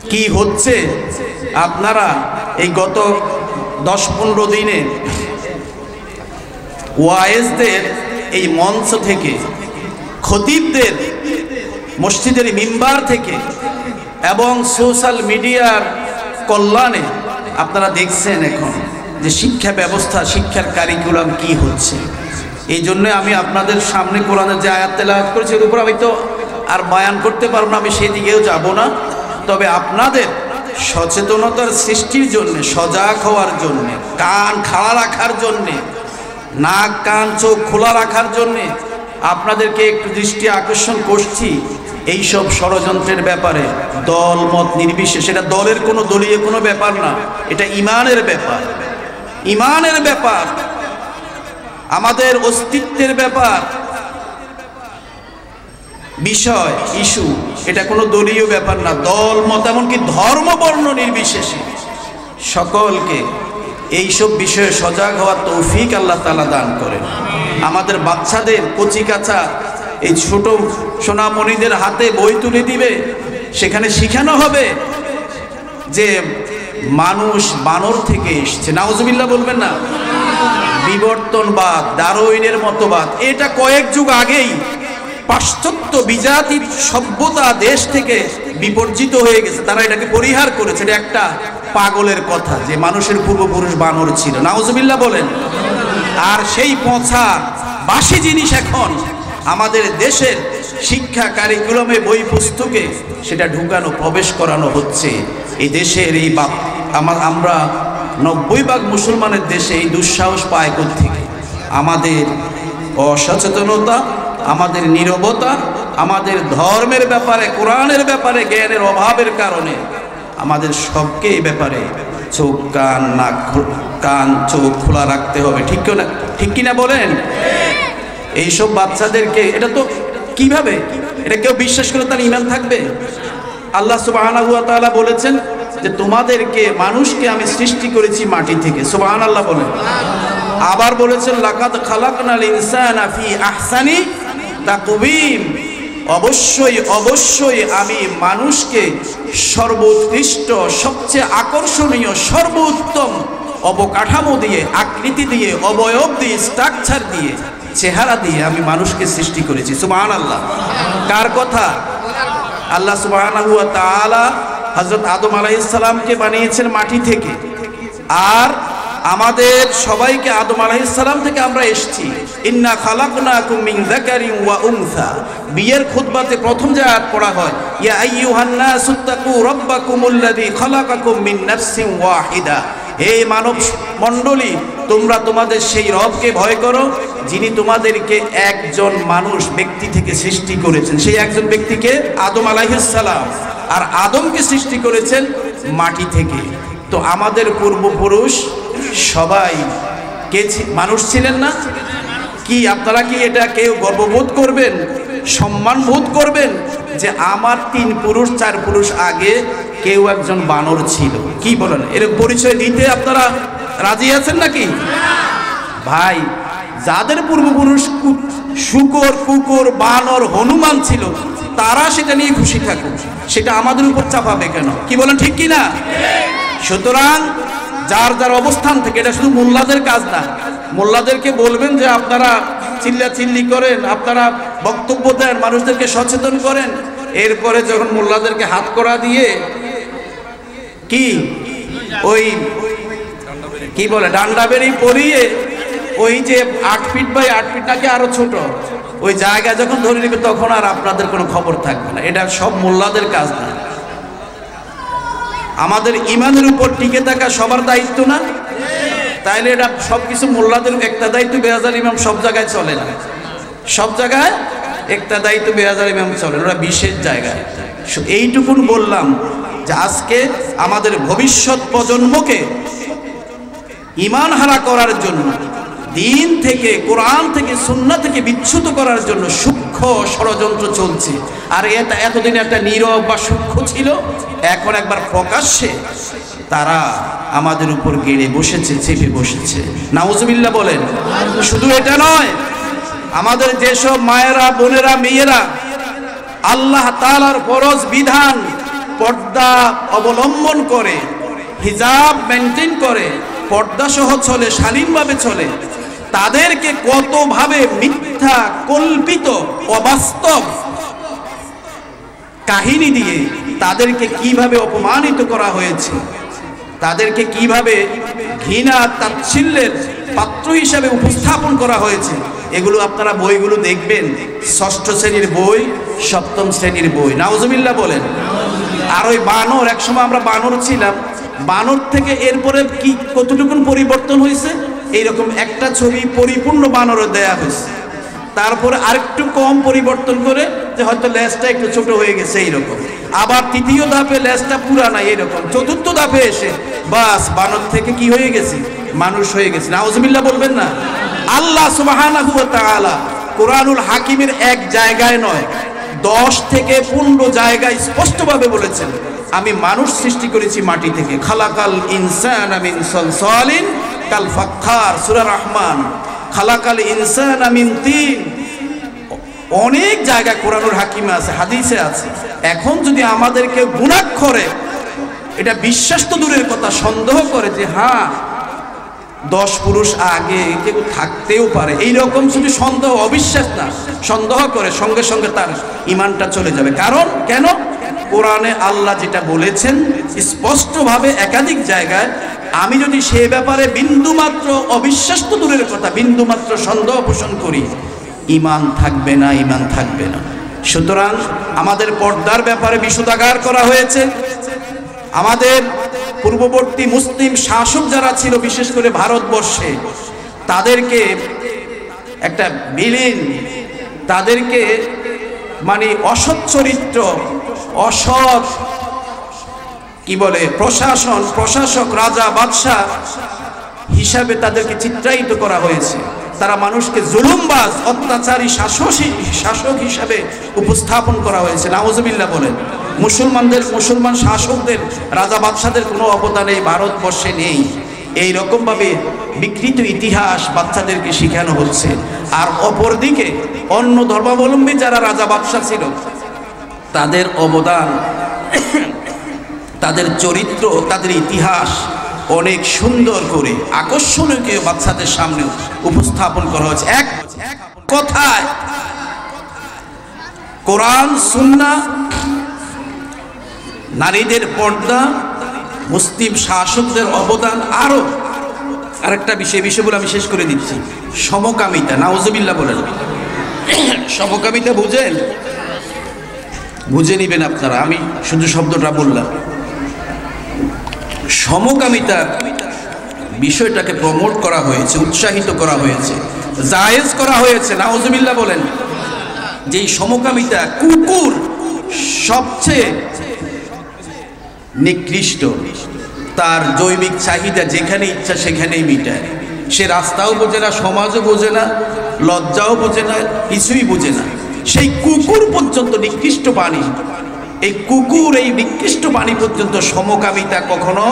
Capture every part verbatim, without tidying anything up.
কি হচ্ছে আপনারা এই গত দশ পনেরো দিনে ওয়াইজদের এই মঞ্চ থেকে, খতিবদের মসজিদের মিম্বার থেকে এবং সোশ্যাল মিডিয়ার কল্যাণে আপনারা দেখছেন এখন যে শিক্ষা ব্যবস্থা, শিক্ষার কারিকুলাম কি হচ্ছে। এই জন্য আমি আপনাদের সামনে কোরআনের যে আয়াত তেলাওয়াত করেছি এর উপর আমি তো আর বয়ান করতে পারবো না, আমি সেদিকেও যাব না। তবে আপনাদের সচেতনতার সৃষ্টির জন্য, সজাগ হওয়ার জন্য, কান খাড়া রাখার জন্যে, নাক কান চোখ খোলা রাখার জন্যে আপনাদেরকে একটু দৃষ্টি আকর্ষণ করছি এইসব ষড়যন্ত্রের ব্যাপারে। দল মত নির্বিশেষে, এটা দলের কোনো দলীয় কোনো ব্যাপার না, এটা ইমানের ব্যাপার, ইমানের ব্যাপার, আমাদের অস্তিত্বের ব্যাপার, বিষয়, ইস্যু। এটা কোনো দলীয় ব্যাপার না, দল মত এমনকি ধর্ম বর্ণ নির্বিশেষে সকলকে এইসব বিষয়ে সজাগ হওয়ার তৌফিক আল্লাহ তাআলা দান করেন। আমাদের বাচ্চাদের কচি কাঁচা এই ছোট সোনামণিদের হাতে বই তুলে দিবে, সেখানে শিখানো হবে যে মানুষ বানর থেকে এসছে। নাউজুবিল্লাহ বলবেন না? বিবর্তনবাদ, ডারউইনের মতবাদ, এটা কয়েক যুগ আগেই পাশ্চাত্য বিজাতি সভ্যতা দেশ থেকে বিবর্জিত হয়ে গেছে, তারা এটাকে পরিহার করেছে। এটা একটা পাগলের কথা যে মানুষের পূর্বপুরুষ বানর ছিল। নাউজুবিল্লাহ বলেন। আর সেই পচা বাসি জিনিস এখন আমাদের দেশের শিক্ষা কারিকুলামে, বই পুস্তকে সেটা ঢুকানো, প্রবেশ করানো হচ্ছে। এই দেশের এই বাপ আমার আমরা নব্বই ভাগ মুসলমানের দেশে এই দুঃসাহস পায় কোত্থেকে? আমাদের অসচেতনতা, আমাদের নীরবতা, আমাদের ধর্মের ব্যাপারে, কোরআনের ব্যাপারে জ্ঞানের অভাবের কারণে আমাদের সবকে এই ব্যাপারে চোখ কান নাক কান চোখ খোলা রাখতে হবে। ঠিক না? ঠিক কিনা বলেন? এইসব বাচ্চাদেরকে, এটা তো কিভাবে এটা কেউ বিশ্বাস করে তার ঈমান থাকবে? আল্লাহ সুবহানাহু ওয়া তাআলা বলেছেন যে তোমাদেরকে, মানুষকে আমি সৃষ্টি করেছি মাটি থেকে। সুবহানাল্লাহ বলেন। আবার বলেছেন লাকাদ খালাকনাল ইনসানা ফি আহসানি তাকওয়িম, অবশ্যই অবশ্যই আমি মানুষকে সর্বোৎকৃষ্ট, সবচেয়ে আকর্ষণীয়, সর্বোত্তম অবকাঠামো দিয়ে, আকৃতি দিয়ে, অবয়ব দিয়ে, স্ট্রাকচার দিয়ে, চেহারা দিয়ে আমি মানুষকে সৃষ্টি করেছি। সুবহানাল্লাহ। কার কথা? আল্লাহ সুবহানাহু ওয়া তাআলা হযরত আদম আলাইহিস সালামকে বানিয়েছেন মাটি থেকে, আর আমাদের সবাইকে আদম আলাইহিস সালাম থেকে আমরা এসেছি। ইন্না খালাকনাকুম মিন যাকারিন ওয়া উনসা, বিয়ের খুতবাতে প্রথম যে আয়াত পড়া হয়, ইয়া আইয়ুহান নাসুত্তাকু রাব্বাকুমুল্লাযী খালাকাকুম মিন নাফসিন ওয়াহিদা, হে মানব মণ্ডলী তোমরা তোমাদের সেই রবকে ভয় করো যিনি তোমাদেরকে একজন মানুষ ব্যক্তি থেকে সৃষ্টি করেছেন। সেই একজন ব্যক্তিকে আদম আলাইহিস সালাম, আর আদমকে সৃষ্টি করেছেন মাটি থেকে। তো আমাদের পূর্বপুরুষ সবাই কে মানুষ ছিলেন না? কি আপনারা কি এটা কেউ গর্ববোধ করবেন, সম্মান বোধ করবেন যে আমার তিন পুরুষ চার পুরুষ আগে কেউ একজন বানর ছিল? কি বলেন? এর পরিচয় দিতে আপনারা রাজি আছেন নাকি? ভাই, যাদের পূর্বপুরুষ শুকর, কুকুর, বানর, হনুমান ছিল, তারা সেটা নিয়ে খুশি থাকুক, সেটা আমাদের উপর চাপাবে কেন? কি বলেন? ঠিক কি না? সুতরাং যার যার অবস্থান থেকে, এটা শুধু মোল্লাদের কাজ না। মোল্লাদেরকে বলবেন যে আপনারা চিল্লা চিল্লি করেন, আপনারা বক্তব্য দেন, মানুষদেরকে সচেতন করেন, এরপরে যখন মোল্লাদেরকে হাত করা দিয়ে কি ওই কি বলে ডান্ডা বেরি পরিয়ে ওই যে আট ফিট বাই আট ফিট নাকি আরো ছোট ওই জায়গা যখন ধরে নেবে, তখন আর আপনাদের কোনো খবর থাকবে না। এটা সব মোল্লাদের কাজ না। আমাদের ইমানের উপর টিকে থাকা সবার দায়িত্ব না? তাইলে এটা সবকিছু মোল্লাদের একটা দায়িত্ব, বেহাজার ইমাম সব জায়গায় চলে না। সব জায়গায় একটা দায়িত্ব, বেহাজার ইমাম চলে, ওরা বিশেষ জায়গায়। এইটুকুন বললাম যে আজকে আমাদের ভবিষ্যৎ প্রজন্মকে ঈমান হারা করার জন্য, দিন থেকে, কোরআন থেকে, সুন্নাহ থেকে বিচ্যুত করার জন্য সূক্ষ্ম ষড়যন্ত্র চলছে। আর এটা এতদিন একটা নীরব বা সূক্ষ্ম ছিল, এখন একবার প্রকাশ্যে তারা আমাদের উপর গেড়ে বসেছে, চেপে বসেছে। নাউজুবিল্লাহ বলেন। শুধু এটা নয়, আমাদের যেসব মায়েরা, বোনেরা, মেয়েরা আল্লাহ তাআলার ফরজ বিধান, পর্দা পর্দা অবলম্বন করে, হিজাব মেনটেন করে, পর্দা সহ চলে, শালীনভাবে চলে, তাদেরকে কতভাবে মিথ্যা কল্পিত অবাস্তব কাহিনী দিয়ে তাদেরকে কিভাবে অপমানিত করা হয়েছে, তাদেরকে কিভাবে ঘৃণা তাচ্ছিল্যের পাত্র হিসাবে উপস্থাপন করা হয়েছে, এগুলো আপনারা বইগুলো দেখবেন। ষষ্ঠ শ্রেণীর বই, সপ্তম শ্রেণীর বই। নাউজুবিল্লাহ বলেন। আর ওই বানর, একসময় আমরা বানর ছিলাম, বানর থেকে এরপরে কি কতটুকুন পরিবর্তন হয়েছে, এইরকম একটা ছবি পরিপূর্ণ বানরে দেয়া হয়েছে, তারপরে আরেকটু কম পরিবর্তন করে যে হয়তো লেজটা একটু ছোট হয়ে গেছে এইরকম, আবার তৃতীয় ধাপে লেজটা পুরা নাই এরকম, চতুর্থ ধাপে এসে বাস বানর থেকে কি হয়ে গেছে, মানুষ হয়ে গেছে। নাউজুবিল্লাহ বলবেন না। আল্লাহ সুবহানাহু ওয়া তাআলা কোরআনুল হাকিমের এক জায়গায় নয়, দশ থেকে পনেরো জায়গায় স্পষ্টভাবে বলেছেন, আমি মানুষ সৃষ্টি করেছি মাটি থেকে। খালাকাল ইনসানা মিন সালসালিন কাল ফাক্খার, সূরা রহমান। খালাকাল ইনসানা মিন তিন, অনেক জায়গায় কোরআনুল হাকিমে আছে, হাদিসে আছে। এখন যদি আমাদেরকে গুনাহ করে, এটা বিশ্বাস তো দূরের কথা, সন্দেহ করে যে হ্যাঁ দশ পুরুষ আগে কেউ থাকতেও পারে, এইরকম শুধু সন্দেহ, অবিশ্বাস না, সন্দেহ করে, সঙ্গে সঙ্গে তার ইমানটা চলে যাবে। কারণ কেন? কোরআনে আল্লাহ যেটা বলেছেন স্পষ্টভাবে একাধিক জায়গায়, আমি যদি সে ব্যাপারে বিন্দুমাত্র অবিশ্বাস তো দূরের কথা, বিন্দুমাত্র সন্দেহ পোষণ করি, ইমান থাকবে না, ইমান থাকবে না। সুতরাং আমাদের পর্দার ব্যাপারে বিশুদ্ধাগার করা হয়েছে। আমাদের পূর্ববর্তী মুসলিম শাসক যারা ছিল, বিশেষ করে ভারতবর্ষে, তাদেরকে একটা বিলীন, তাদেরকে মানে অসৎ চরিত্র, অসৎ কি বলে প্রশাসন, প্রশাসক, রাজা, বাদশাহ হিসাবে তাদেরকে চিত্রায়িত করা হয়েছে। তারা মানুষকে জুলুমবাজ, অত্যাচারী শাসক শাসক হিসাবে উপস্থাপন করা হয়েছে। নাউজুবিল্লাহ বলেন। মুসলমানদের, মুসলমান শাসকদের, রাজা বাদশাদের কোনো অবদান এই ভারতবর্ষে নেই। এই রকমভাবে বিকৃত ইতিহাস বাচ্চাদেরকে শেখানো হচ্ছে। আর অপরদিকে অন্য ধর্মাবলম্বী যারা রাজা বাদশাহ ছিল, তাদের অবদান, তাদের চরিত্র, তাদের ইতিহাস অনেক সুন্দর করে আকর্ষণীয় বাচ্চাদের সামনে উপস্থাপন করা হয়েছে। এক কথায় কোরআন, সুন্নাহ, নারীদের পর্দা, মুসলিম শাসকদের অবদান, আরো আরেকটা বিষয় বিষয় বলে আমি শেষ করে দিচ্ছি, সমকামিতা। নাউজুবিল্লাহ বলেন। সমকামিতা বুঝেন? বুঝে নিবেন আপনারা, আমি শুধু শব্দটা বললাম। সমকামিতার বিষয়টাকে প্রমোট করা হয়েছে, উৎসাহিত করা হয়েছে, জায়েজ করা হয়েছে। নাউজুবিল্লাহ বলেন। যেই সমকামিতা, কুকুর সবচেয়ে নিকৃষ্ট, তার জৈবিক চাহিদা যেখানে ইচ্ছা সেখানেই মিটায়। সে রাস্তাও বোঝে না, সমাজও বোঝে না, লজ্জাও বোঝে না, কিছুই বোঝে না। সেই কুকুর পর্যন্ত নিকৃষ্ট প্রাণী, এই কুকুর, এই নিকৃষ্ট প্রাণী পর্যন্ত সমকামিতা কখনো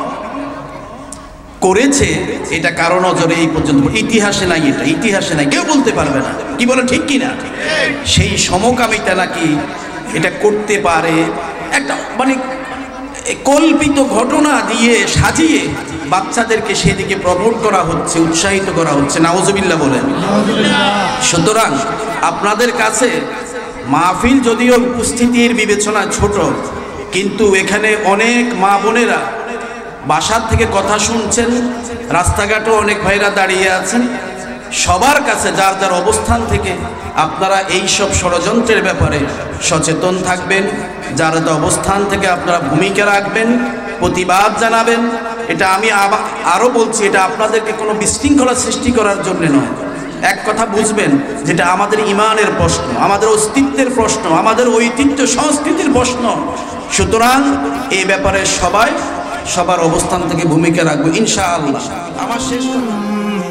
করেছে, এটা কারো নজরে এই পর্যন্ত ইতিহাসে নাই, এটা ইতিহাসে নাই, কেউ বলতে পারবে না। কি বলে, ঠিক কি না? সেই সমকামিতা নাকি এটা করতে পারে, একটা মানে কল্পিত ঘটনা দিয়ে সাজিয়ে বাচ্চাদেরকে সেদিকে প্রমোট করা হচ্ছে, উৎসাহিত করা হচ্ছে। নাউজুবিল্লাহ বলেন। সুতরাং আপনাদের কাছে মাহফিল যদিও উপস্থিতির বিবেচনা ছোট, কিন্তু এখানে অনেক মা বোনেরা বাসার থেকে কথা শুনছেন, রাস্তাঘাটও অনেক ভাইরা দাঁড়িয়ে আছেন। সবার কাছে যার যার অবস্থান থেকে আপনারা এই সব ষড়যন্ত্রের ব্যাপারে সচেতন থাকবেন, যার যার অবস্থান থেকে আপনারা ভূমিকা রাখবেন, প্রতিবাদ জানাবেন। এটা আমি আরও বলছি, এটা আপনাদেরকে কোনো বিশৃঙ্খলা সৃষ্টি করার জন্য নয়। এক কথা বুঝবেন, যেটা আমাদের ইমানের প্রশ্ন, আমাদের অস্তিত্বের প্রশ্ন, আমাদের ঐতিহ্য সংস্কৃতির প্রশ্ন। সুতরাং এই ব্যাপারে সবাই সবার অবস্থান থেকে ভূমিকা রাখবো ইনশাআল্লাহ। আমার শেষ কথা।